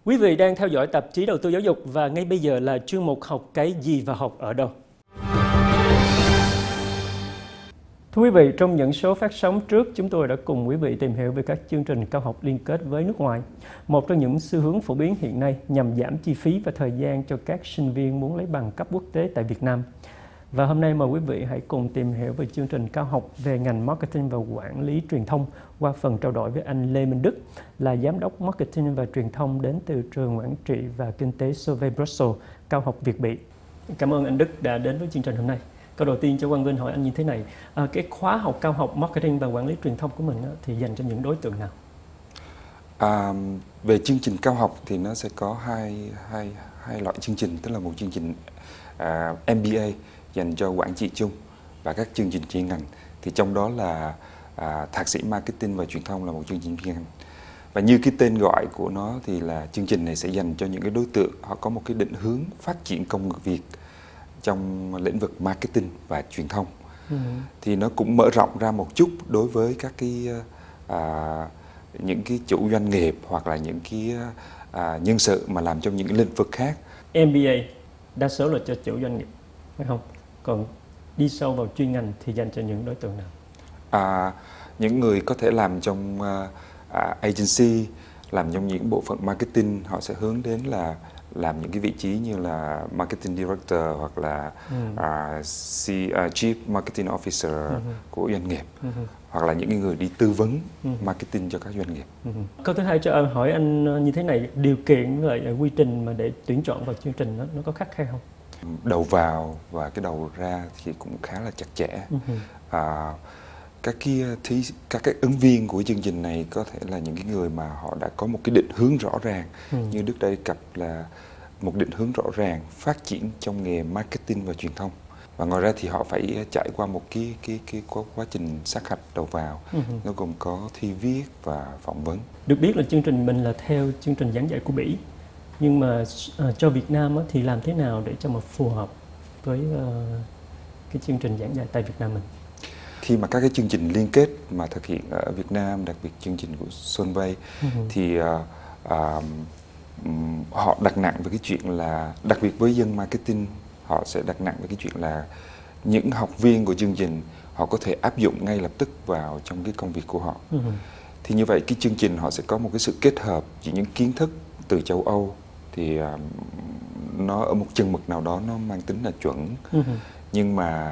Quý vị đang theo dõi tạp chí Đầu tư Giáo dục và ngay bây giờ là chuyên mục Học cái gì và học ở đâu. Thưa quý vị, trong những số phát sóng trước, chúng tôi đã cùng quý vị tìm hiểu về các chương trình cao học liên kết với nước ngoài. Một trong những xu hướng phổ biến hiện nay nhằm giảm chi phí và thời gian cho các sinh viên muốn lấy bằng cấp quốc tế tại Việt Nam. Và hôm nay mời quý vị hãy cùng tìm hiểu về chương trình cao học về ngành Marketing và Quản lý Truyền thông qua phần trao đổi với anh Lê Minh Đức, là Giám đốc Marketing và Truyền thông đến từ trường Quản trị và Kinh tế Solvay Brussels, Cao học Việt Bỉ. Cảm ơn anh Đức đã đến với chương trình hôm nay. Câu đầu tiên cho Quang Vinh hỏi anh như thế này, cái khóa học cao học Marketing và Quản lý Truyền thông của mình thì dành cho những đối tượng nào? Về chương trình cao học thì nó sẽ có hai loại chương trình, tức là một chương trình MBA dành cho quản trị chung và các chương trình chuyên ngành. Thì trong đó là thạc sĩ Marketing và Truyền thông là một chương trình chuyên ngành. Và như cái tên gọi của nó thì là chương trình này sẽ dành cho những cái đối tượng họ có một cái định hướng phát triển công việc Việt trong lĩnh vực marketing và truyền thông. Thì nó cũng mở rộng ra một chút đối với các cái những cái chủ doanh nghiệp hoặc là những cái nhân sự mà làm trong những lĩnh vực khác. MBA đa số là cho chủ doanh nghiệp, phải không? Còn đi sâu vào chuyên ngành thì dành cho những đối tượng nào? Những người có thể làm trong agency, làm trong những bộ phận marketing, họ sẽ hướng đến là làm những cái vị trí như là marketing director hoặc là chief marketing officer của doanh nghiệp, hoặc là những người đi tư vấn marketing cho các doanh nghiệp. Câu thứ hai cho hỏi anh như thế này, điều kiện với lại quy trình mà để tuyển chọn vào chương trình nó có khắt khe không? Đầu vào và cái đầu ra thì cũng khá là chặt chẽ. Các cái ứng viên của chương trình này có thể là những cái người mà họ đã có một cái định hướng rõ ràng, như Đức đã đề cập là một định hướng rõ ràng phát triển trong nghề marketing và truyền thông. Và ngoài ra thì họ phải trải qua một cái quá trình sát hạch đầu vào. Nó gồm có thi viết và phỏng vấn. Được biết là chương trình mình là theo chương trình giảng dạy của Bỉ, nhưng mà cho Việt Nam thì làm thế nào để cho mà phù hợp với cái chương trình giảng dạy tại Việt Nam mình? Khi mà các cái chương trình liên kết mà thực hiện ở Việt Nam, đặc biệt chương trình của Solvay, thì họ đặt nặng về cái chuyện là, đặc biệt với dân marketing, họ sẽ đặt nặng về cái chuyện là những học viên của chương trình họ có thể áp dụng ngay lập tức vào trong cái công việc của họ. Thì như vậy cái chương trình họ sẽ có một cái sự kết hợp giữa những kiến thức từ châu Âu, thì nó ở một chừng mực nào đó nó mang tính là chuẩn, nhưng mà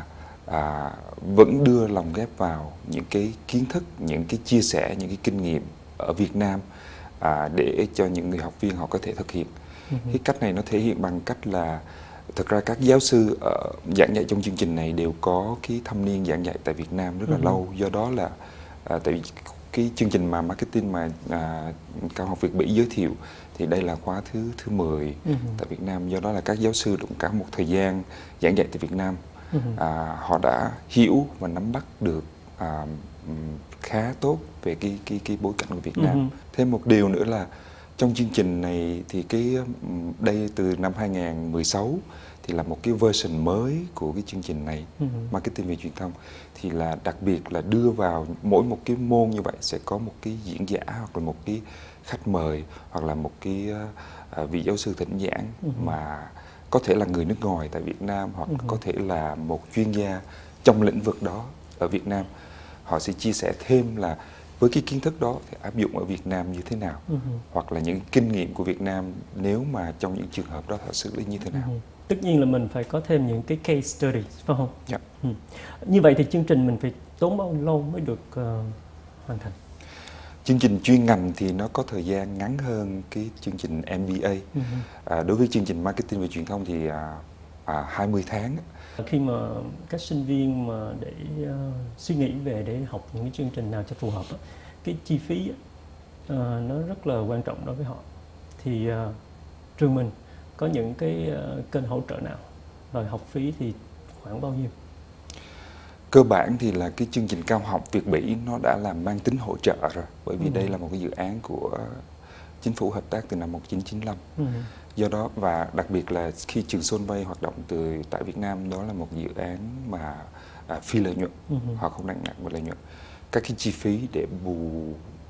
vẫn đưa lồng ghép vào những cái kiến thức, những cái chia sẻ, những cái kinh nghiệm ở Việt Nam để cho những người học viên họ có thể thực hiện. Cái cách này nó thể hiện bằng cách là thực ra các giáo sư giảng dạy trong chương trình này đều có cái thâm niên giảng dạy tại Việt Nam rất là lâu. Do đó là tại vì cái chương trình mà marketing mà Cao học Việt Bỉ giới thiệu thì đây là khóa thứ 10 tại Việt Nam. Do đó là các giáo sư cũng cả một thời gian giảng dạy tại Việt Nam. Họ đã hiểu và nắm bắt được khá tốt về cái bối cảnh của Việt Nam. Thêm một điều nữa là trong chương trình này thì đây từ năm 2016 thì là một cái version mới của cái chương trình này, marketing về truyền thông, thì là đặc biệt là đưa vào mỗi một cái môn như vậy sẽ có một cái diễn giả hoặc là một cái khách mời hoặc là một cái vị giáo sư thỉnh giảng mà có thể là người nước ngoài tại Việt Nam hoặc có thể là một chuyên gia trong lĩnh vực đó ở Việt Nam. Họ sẽ chia sẻ thêm là với cái kiến thức đó thì áp dụng ở Việt Nam như thế nào, hoặc là những kinh nghiệm của Việt Nam nếu mà trong những trường hợp đó họ xử lý như thế nào. Tất nhiên là mình phải có thêm những cái case study, phải không? Dạ. Như vậy thì chương trình mình phải tốn bao lâu mới được hoàn thành? Chương trình chuyên ngành thì nó có thời gian ngắn hơn cái chương trình MBA. Đối với chương trình marketing và truyền thông thì 20 tháng. Khi mà các sinh viên mà để suy nghĩ về để học những cái chương trình nào cho phù hợp, cái chi phí nó rất là quan trọng đối với họ. Thì trường mình có những cái kênh hỗ trợ nào? Rồi học phí thì khoảng bao nhiêu? Cơ bản thì là cái chương trình Cao học Việt Bỉ nó đã là mang tính hỗ trợ rồi, bởi vì đây là một cái dự án của chính phủ hợp tác từ năm 1995. Do đó, và đặc biệt là khi trường Solvay hoạt động tại Việt Nam, đó là một dự án mà phi lợi nhuận, họ không nặng về lợi nhuận. Các cái chi phí để bù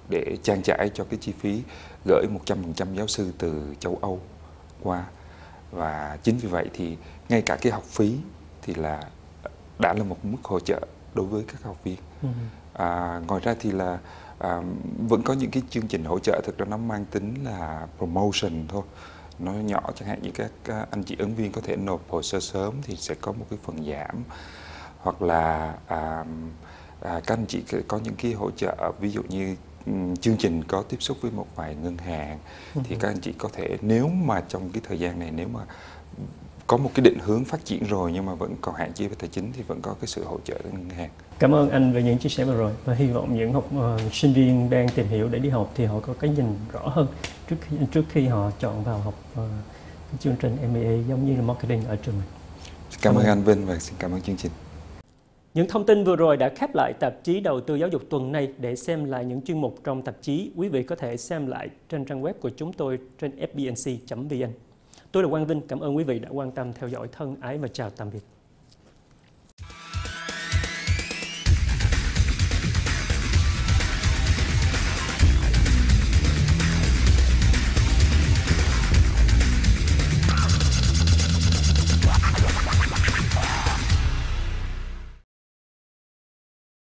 để trang trải cho cái chi phí gửi 100% giáo sư từ châu Âu qua. Và chính vì vậy thì ngay cả cái học phí thì là đã là một mức hỗ trợ đối với các học viên. Ngoài ra thì là vẫn có những cái chương trình hỗ trợ thực ra nó mang tính là promotion thôi, nó nhỏ, chẳng hạn như các anh chị ứng viên có thể nộp hồ sơ sớm thì sẽ có một cái phần giảm, hoặc là các anh chị có những cái hỗ trợ, ví dụ như chương trình có tiếp xúc với một vài ngân hàng thì các anh chị có thể, nếu mà trong cái thời gian này nếu mà có một cái định hướng phát triển rồi nhưng mà vẫn còn hạn chế về tài chính thì vẫn có cái sự hỗ trợ từ ngân hàng. Cảm ơn anh về những chia sẻ vừa rồi, và hy vọng những sinh viên đang tìm hiểu để đi học thì họ có cái nhìn rõ hơn trước khi họ chọn vào học cái chương trình MBA giống như là marketing ở trường mình. Cảm ơn anh Vinh và xin cảm ơn chương trình. Những thông tin vừa rồi đã khép lại tạp chí Đầu tư giáo dục tuần này. Để xem lại những chuyên mục trong tạp chí, quý vị có thể xem lại trên trang web của chúng tôi trên fbnc.vn. Tôi là Quang Vinh, cảm ơn quý vị đã quan tâm theo dõi, thân ái và chào tạm biệt.